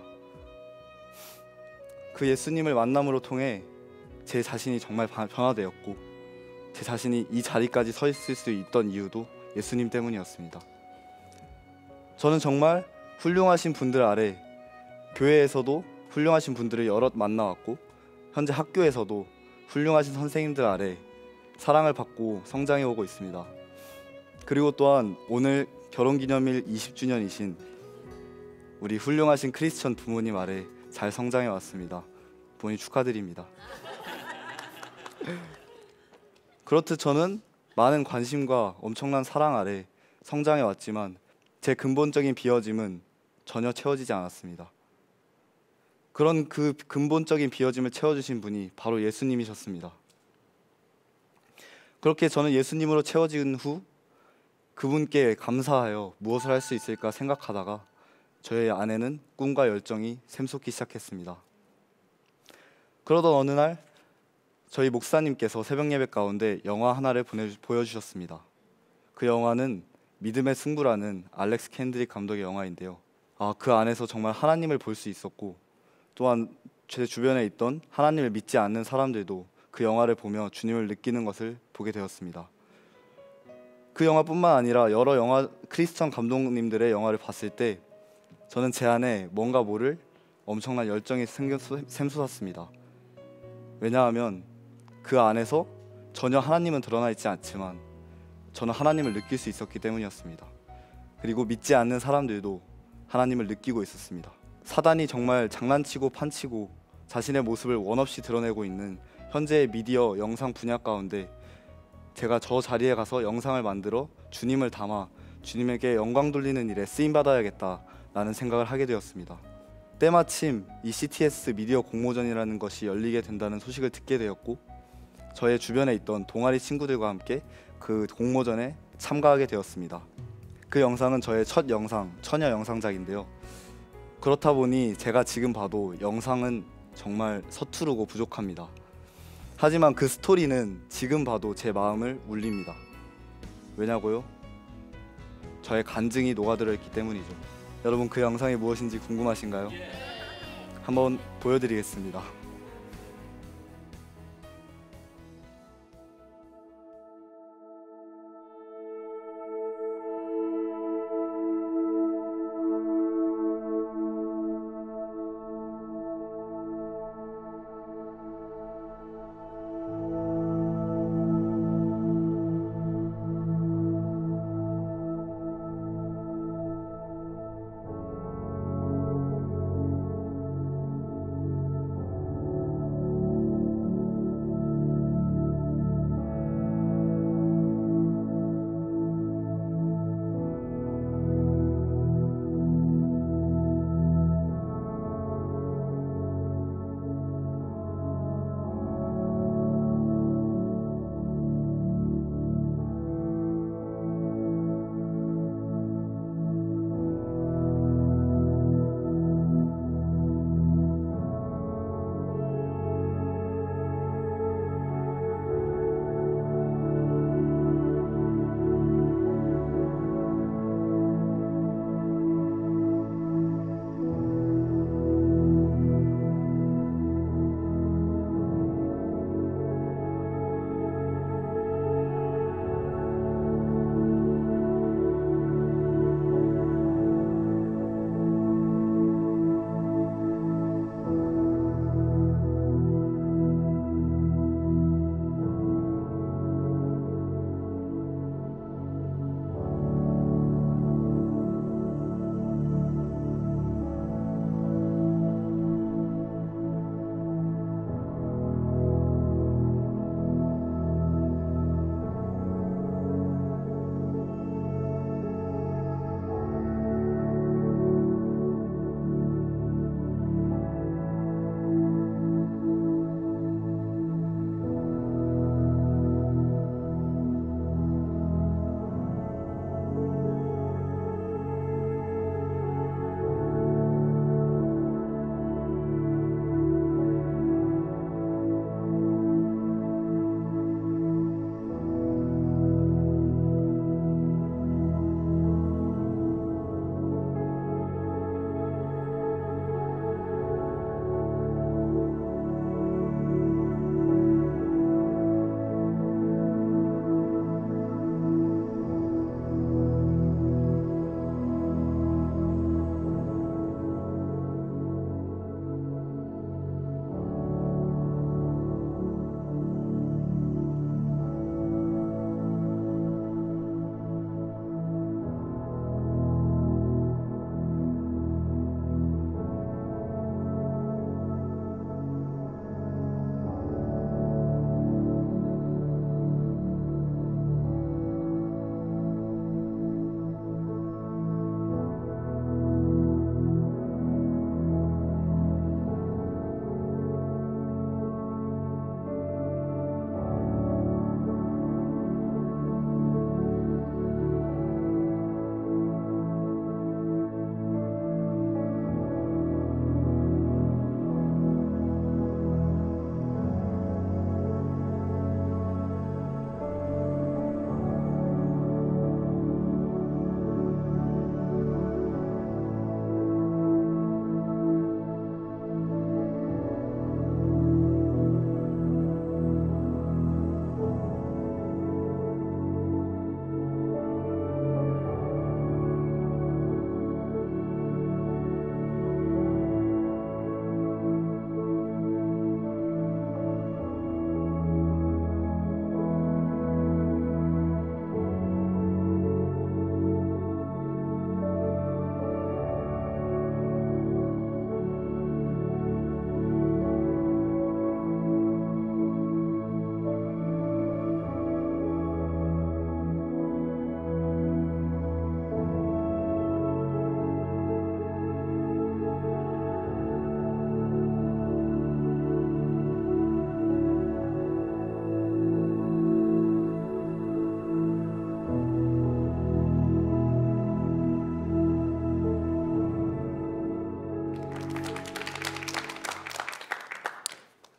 그 예수님을 만남으로 통해 제 자신이 정말 변화되었고 제 자신이 이 자리까지 서 있을 수 있던 이유도 예수님 때문이었습니다. 저는 정말 훌륭하신 분들 아래 교회에서도 훌륭하신 분들을 여럿 만나왔고 현재 학교에서도 훌륭하신 선생님들 아래 사랑을 받고 성장해 오고 있습니다. 그리고 또한 오늘 결혼기념일 20주년이신 우리 훌륭하신 크리스천 부모님 아래 잘 성장해 왔습니다. 부모님 축하드립니다. 그렇듯 저는 많은 관심과 엄청난 사랑 아래 성장해 왔지만 제 근본적인 비어짐은 전혀 채워지지 않았습니다. 그런 그 근본적인 비어짐을 채워주신 분이 바로 예수님이셨습니다. 그렇게 저는 예수님으로 채워진 후 그분께 감사하여 무엇을 할 수 있을까 생각하다가 저의 안에는 꿈과 열정이 샘솟기 시작했습니다. 그러던 어느 날 저희 목사님께서 새벽 예배 가운데 영화 하나를 보여주셨습니다. 그 영화는 믿음의 승부라는 알렉스 캔드릭 감독의 영화인데요. 그 안에서 정말 하나님을 볼 수 있었고 또한 제 주변에 있던 하나님을 믿지 않는 사람들도 그 영화를 보며 주님을 느끼는 것을 보게 되었습니다. 그 영화뿐만 아니라 여러 크리스천 감독님들의 영화를 봤을 때 저는 제 안에 뭔가 모를 엄청난 열정이 샘솟았습니다. 왜냐하면 그 안에서 전혀 하나님은 드러나 있지 않지만 저는 하나님을 느낄 수 있었기 때문이었습니다. 그리고 믿지 않는 사람들도 하나님을 느끼고 있었습니다. 사단이 정말 장난치고 판치고 자신의 모습을 원없이 드러내고 있는 현재의 미디어 영상 분야 가운데 제가 저 자리에 가서 영상을 만들어 주님을 담아 주님에게 영광 돌리는 일에 쓰임받아야겠다라는 생각을 하게 되었습니다. 때마침 이 CTS 미디어 공모전이라는 것이 열리게 된다는 소식을 듣게 되었고 저의 주변에 있던 동아리 친구들과 함께 그 공모전에 참가하게 되었습니다. 그 영상은 저의 첫 영상, 처녀 영상작인데요. 그렇다 보니 제가 지금 봐도 영상은 정말 서투르고 부족합니다. 하지만 그 스토리는 지금 봐도 제 마음을 울립니다. 왜냐고요? 저의 간증이 녹아들어 있기 때문이죠. 여러분 그 영상이 무엇인지 궁금하신가요? 한번 보여드리겠습니다.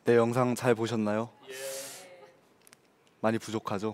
네, 영상 잘 보셨나요? 많이 부족하죠?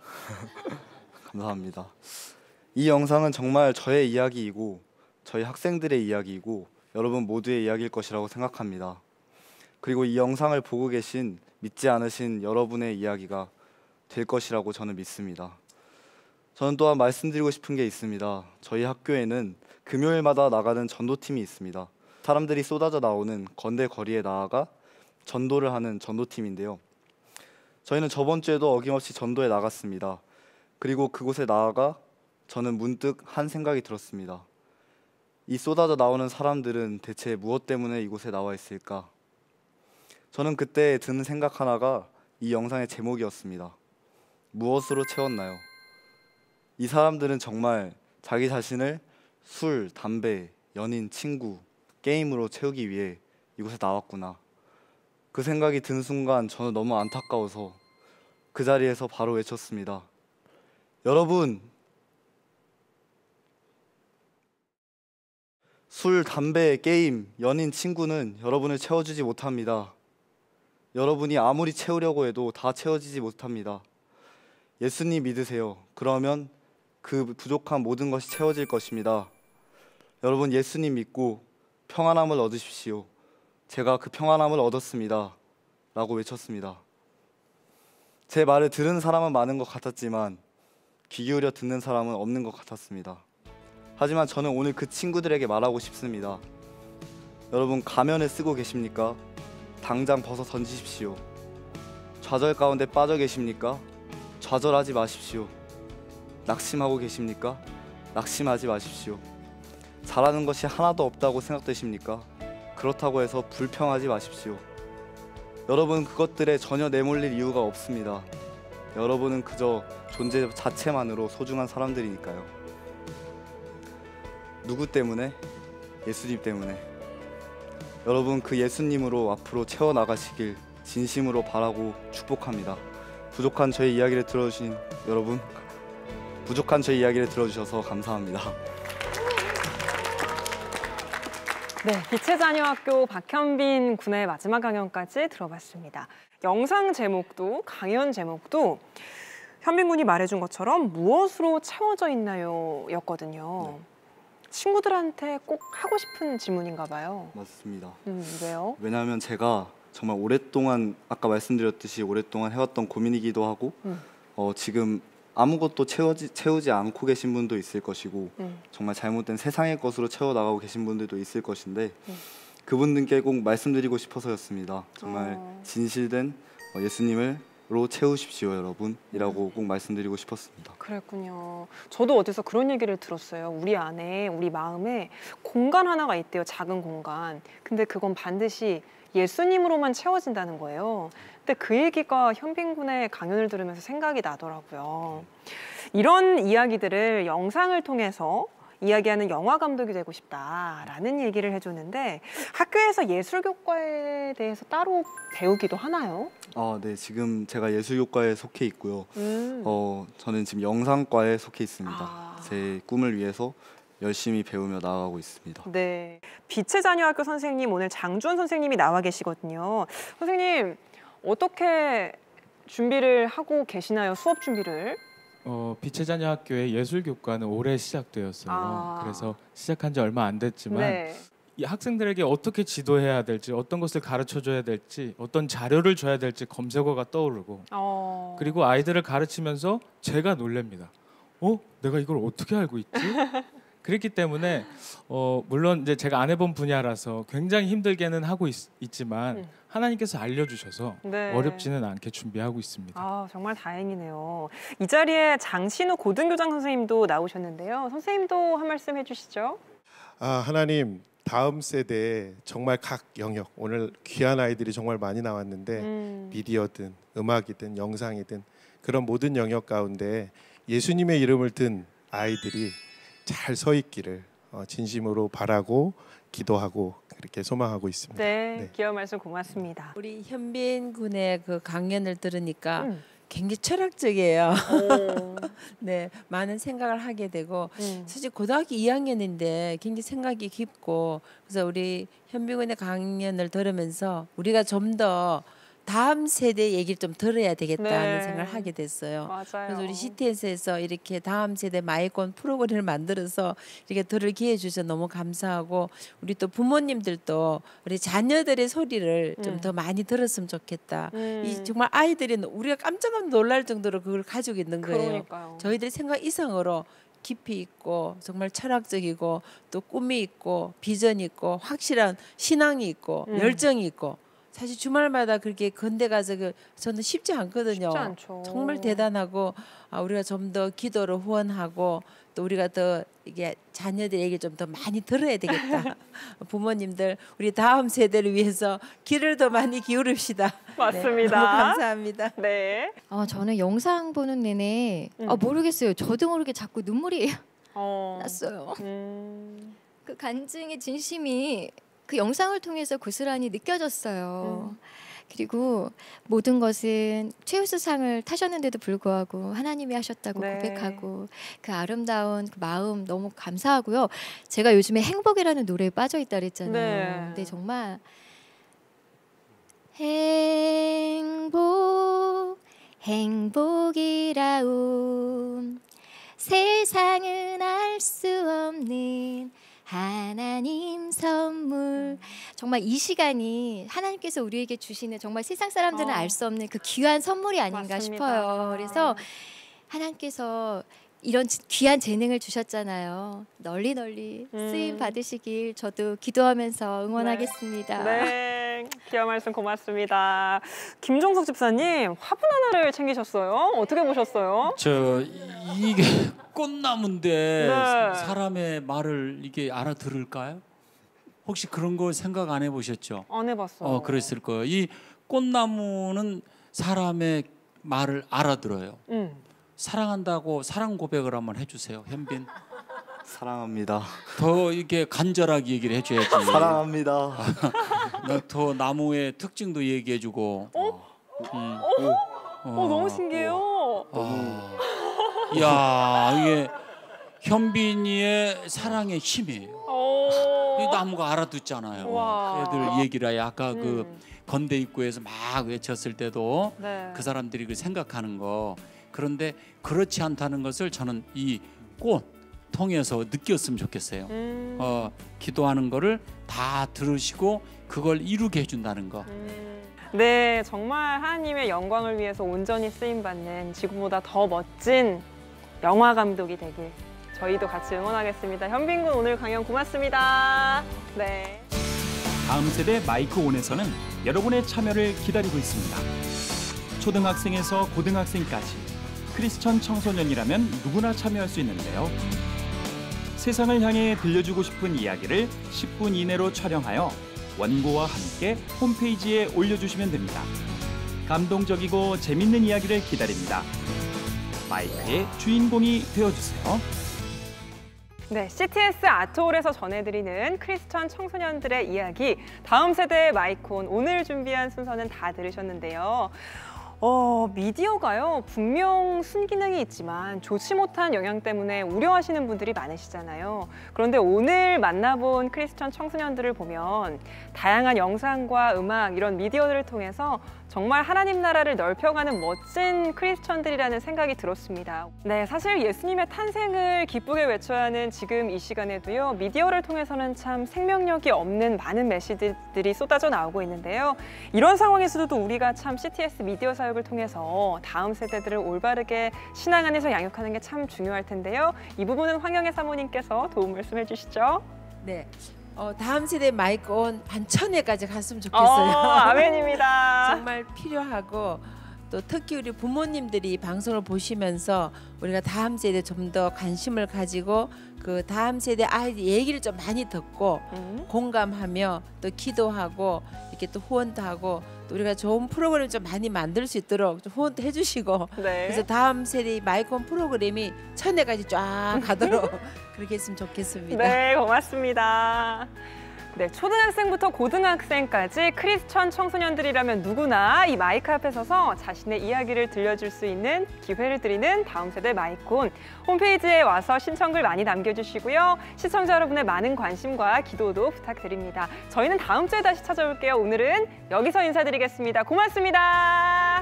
감사합니다. 이 영상은 정말 저의 이야기이고 저희 학생들의 이야기이고 여러분 모두의 이야기일 것이라고 생각합니다. 그리고 이 영상을 보고 계신 믿지 않으신 여러분의 이야기가 될 것이라고 저는 믿습니다. 저는 또한 말씀드리고 싶은 게 있습니다. 저희 학교에는 금요일마다 나가는 전도팀이 있습니다. 사람들이 쏟아져 나오는 건대 거리에 나아가 전도를 하는 전도팀인데요. 저희는 저번 주에도 어김없이 전도에 나갔습니다. 그리고 그곳에 나아가 저는 문득 한 생각이 들었습니다. 이 쏟아져 나오는 사람들은 대체 무엇 때문에 이곳에 나와 있을까? 저는 그때 드는 생각 하나가 이 영상의 제목이었습니다. 무엇으로 채웠나요? 이 사람들은 정말 자기 자신을 술, 담배, 연인, 친구, 게임으로 채우기 위해 이곳에 나왔구나. 그 생각이 든 순간 저는 너무 안타까워서 그 자리에서 바로 외쳤습니다. 여러분, 술, 담배, 게임, 연인, 친구는 여러분을 채워주지 못합니다. 여러분이 아무리 채우려고 해도 다 채워지지 못합니다. 예수님 믿으세요. 그러면 그 부족한 모든 것이 채워질 것입니다. 여러분, 예수님 믿고 평안함을 얻으십시오. 제가 그 평안함을 얻었습니다. 라고 외쳤습니다. 제 말을 들은 사람은 많은 것 같았지만 귀 기울여 듣는 사람은 없는 것 같았습니다. 하지만 저는 오늘 그 친구들에게 말하고 싶습니다. 여러분, 가면을 쓰고 계십니까? 당장 벗어 던지십시오. 좌절 가운데 빠져 계십니까? 좌절하지 마십시오. 낙심하고 계십니까? 낙심하지 마십시오. 잘하는 것이 하나도 없다고 생각되십니까? 그렇다고 해서 불평하지 마십시오. 여러분, 그것들에 전혀 내몰릴 이유가 없습니다. 여러분은 그저 존재 자체만으로 소중한 사람들이니까요. 누구 때문에? 예수님 때문에. 여러분, 그 예수님으로 앞으로 채워나가시길 진심으로 바라고 축복합니다. 부족한 저의 이야기를 들어주신 여러분, 부족한 저의 이야기를 들어주셔서 감사합니다. 네, 빛의 자녀 학교 박현빈 군의 마지막 강연까지 들어봤습니다. 영상 제목도 강연 제목도 현빈 군이 말해준 것처럼 무엇으로 채워져 있나요? 였거든요. 네. 친구들한테 꼭 하고 싶은 질문인가 봐요. 맞습니다. 왜요? 왜냐하면 제가 정말 오랫동안 아까 말씀드렸듯이 오랫동안 해왔던 고민이기도 하고 지금 아무것도 채우지 않고 계신 분도 있을 것이고 정말 잘못된 세상의 것으로 채워나가고 계신 분들도 있을 것인데 그분들께 꼭 말씀드리고 싶어서였습니다. 정말 진실된 예수님으로 채우십시오 여러분이라고 꼭 말씀드리고 싶었습니다. 그랬군요. 저도 어디서 그런 얘기를 들었어요. 우리 안에, 우리 마음에 공간 하나가 있대요. 작은 공간. 근데 그건 반드시 예수님으로만 채워진다는 거예요. 근데 그 얘기가 현빈 군의 강연을 들으면서 생각이 나더라고요. 이런 이야기들을 영상을 통해서 이야기하는 영화 감독이 되고 싶다라는 얘기를 해줬는데 학교에서 예술교과에 대해서 따로 배우기도 하나요? 네, 지금 제가 예술교과에 속해 있고요. 저는 지금 영상과에 속해 있습니다. 제 꿈을 위해서 열심히 배우며 나아가고 있습니다. 네, 빛의 자녀 학교 선생님, 오늘 장주원 선생님이 나와 계시거든요. 선생님, 어떻게 준비를 하고 계시나요? 수업 준비를? 빛의 자녀 학교의 예술교과는 올해 시작되었어요. 그래서 시작한 지 얼마 안 됐지만 네. 이 학생들에게 어떻게 지도해야 될지, 어떤 것을 가르쳐줘야 될지, 어떤 자료를 줘야 될지 검색어가 떠오르고 그리고 아이들을 가르치면서 제가 놀랍니다. 내가 이걸 어떻게 알고 있지? 그렇기 때문에 물론 이제 제가 안 해본 분야라서 굉장히 힘들게는 하고 있지만 하나님께서 알려주셔서 네. 어렵지는 않게 준비하고 있습니다. 정말 다행이네요. 이 자리에 장신우 고등교장 선생님도 나오셨는데요. 선생님도 한 말씀 해주시죠. 하나님, 다음 세대에 정말 각 영역, 오늘 귀한 아이들이 정말 많이 나왔는데 미디어든 음악이든 영상이든 그런 모든 영역 가운데 예수님의 이름을 든 아이들이 잘 서 있기를 진심으로 바라고 기도하고 그렇게 소망하고 있습니다. 네, 귀여운 말씀 고맙습니다. 우리 현빈 군의 그 강연을 들으니까 굉장히 철학적이에요. 네, 많은 생각을 하게 되고 사실 고등학교 2학년인데 굉장히 생각이 깊고 그래서 우리 현빈 군의 강연을 들으면서 우리가 좀 더 다음 세대 얘기를 좀 들어야 되겠다는 네. 생각을 하게 됐어요. 맞아요. 그래서 우리 CTS에서 이렇게 다음 세대 마이콘 프로그램을 만들어서 이렇게 들을 기회 주셔서 너무 감사하고 우리 또 부모님들도 우리 자녀들의 소리를 좀 더 많이 들었으면 좋겠다. 이 정말 아이들이 우리가 깜짝 놀랄 정도로 그걸 가지고 있는 거예요. 그러니까요. 저희들 생각 이상으로 깊이 있고 정말 철학적이고 또 꿈이 있고 비전이 있고 확실한 신앙이 있고 열정이 있고 사실 주말마다 그렇게 건대 가서 저는 쉽지 않거든요. 쉽지 않죠. 정말 대단하고 우리가 좀 더 기도를 후원하고 또 우리가 더 이게 자녀들 얘기 좀 더 많이 들어야 되겠다. 부모님들 우리 다음 세대를 위해서 귀를 더 많이 기울입시다. 맞습니다. 네, 너무 감사합니다. 네. 저는 영상 보는 내내 모르겠어요. 저도 모르게 자꾸 눈물이 났어요. 그 간증의 진심이 그 영상을 통해서 고스란히 느껴졌어요. 그리고 모든 것은 최우수상을 타셨는데도 불구하고 하나님이 하셨다고 네. 고백하고 그 아름다운 그 마음 너무 감사하고요. 제가 요즘에 행복이라는 노래에 빠져 있다 그랬잖아요. 네. 근데 정말 행복이라움 세상은 알 수 없는 하나님 선물. 정말 이 시간이 하나님께서 우리에게 주시는 정말 세상 사람들은 알 수 없는 그 귀한 선물이 아닌가 맞습니다. 싶어요. 그래서 하나님께서 이런 귀한 재능을 주셨잖아요. 널리 쓰임 받으시길 저도 기도하면서 응원하겠습니다. 네, 귀한 말씀 고맙습니다. 김종석 집사님, 화분 하나를 챙기셨어요. 어떻게 보셨어요? 이게 꽃나무인데 네. 사람의 말을 이게 알아들을까요? 혹시 그런 거 생각 안 해보셨죠? 안 해봤어요. 그랬을 거예요. 이 꽃나무는 사람의 말을 알아들어요. 사랑한다고 사랑 고백을 한번 해주세요, 현빈. 사랑합니다. 더 이렇게 간절하게 얘기를 해줘야지. 사랑합니다. 더 나무의 특징도 얘기해주고. 너무 신기해요. 이야, 이게 현빈이의 사랑의 힘이에요. 이 나무가 알아듣잖아요. 와. 애들 얘기를 아까 그 건대 입구에서 막 외쳤을 때도 네. 그 사람들이 그 생각하는 거. 그런데 그렇지 않다는 것을 저는 이 꽃 통해서 느꼈으면 좋겠어요. 기도하는 거를 다 들으시고 그걸 이루게 해준다는 거. 네, 정말 하나님의 영광을 위해서 온전히 쓰임받는 지금보다 더 멋진 영화 감독이 되길 저희도 같이 응원하겠습니다. 현빈 군 오늘 강연 고맙습니다. 네. 다음 세대 마이크 온에서는 여러분의 참여를 기다리고 있습니다. 초등학생에서 고등학생까지 크리스천 청소년이라면 누구나 참여할 수 있는데요. 세상을 향해 들려주고 싶은 이야기를 10분 이내로 촬영하여 원고와 함께 홈페이지에 올려주시면 됩니다. 감동적이고 재밌는 이야기를 기다립니다. 마이크의 주인공이 되어주세요. 네, CTS 아트홀에서 전해드리는 크리스천 청소년들의 이야기, 다음 세대의 마이콘, 오늘 준비한 순서는 다 들으셨는데요. 미디어가요, 분명 순기능이 있지만 좋지 못한 영향 때문에 우려하시는 분들이 많으시잖아요. 그런데 오늘 만나본 크리스천 청소년들을 보면 다양한 영상과 음악, 이런 미디어들을 통해서 정말 하나님 나라를 넓혀가는 멋진 크리스천들이라는 생각이 들었습니다. 네, 사실 예수님의 탄생을 기쁘게 외쳐야 하는 지금 이 시간에도요, 미디어를 통해서는 참 생명력이 없는 많은 메시지들이 쏟아져 나오고 있는데요. 이런 상황에서도 우리가 참 CTS 미디어 사역을 통해서 다음 세대들을 올바르게 신앙 안에서 양육하는 게 참 중요할 텐데요. 이 부분은 황영애 사모님께서 도움 말씀해 주시죠. 네. 다음 세대 마이크 온 반천회까지 갔으면 좋겠어요. 아멘입니다. 정말 필요하고 또 특히 우리 부모님들이 방송을 보시면서 우리가 다음 세대에 좀 더 관심을 가지고 그 다음 세대 아이들 얘기를 좀 많이 듣고 공감하며 또 기도하고 이렇게 또 후원도 하고 또 우리가 좋은 프로그램을 좀 많이 만들 수 있도록 좀 후원도 해주시고 네. 그래서 다음 세대 마이콘 프로그램이 천회까지 쫙 가도록 그렇게 했으면 좋겠습니다. 네, 고맙습니다. 네, 초등학생부터 고등학생까지 크리스천 청소년들이라면 누구나 이 마이크 앞에 서서 자신의 이야기를 들려줄 수 있는 기회를 드리는 다음 세대 마이콘. 홈페이지에 와서 신청글 많이 남겨주시고요. 시청자 여러분의 많은 관심과 기도도 부탁드립니다. 저희는 다음 주에 다시 찾아올게요. 오늘은 여기서 인사드리겠습니다. 고맙습니다.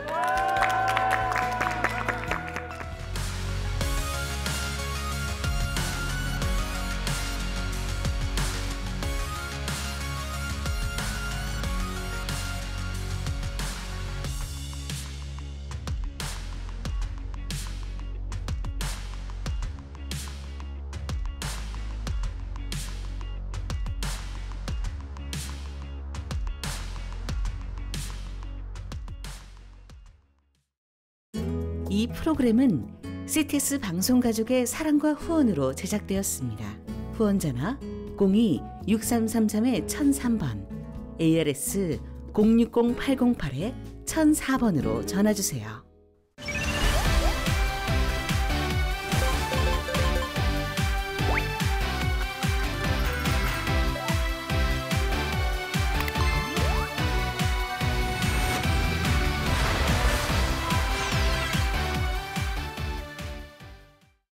이 프로그램은 CTS 방송가족의 사랑과 후원으로 제작되었습니다. 후원전화 02-6333-1003번, ARS 060-808-1004번으로 전화주세요.